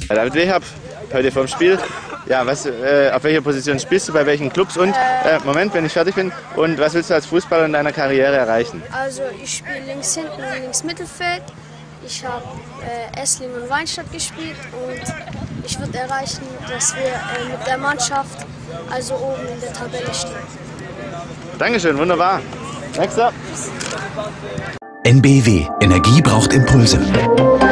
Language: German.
David Wehab, heute vorm Spiel. Ja, auf welcher Position spielst du, bei welchen Clubs und, Moment, wenn ich fertig bin, und was willst du als Fußballer in deiner Karriere erreichen? Also ich spiele links hinten, links Mittelfeld. Ich habe Esslingen und Weinstadt gespielt und ich würde erreichen, dass wir mit der Mannschaft also oben in der Tabelle stehen. Dankeschön, wunderbar. Nächster. NBW. Energie braucht Impulse.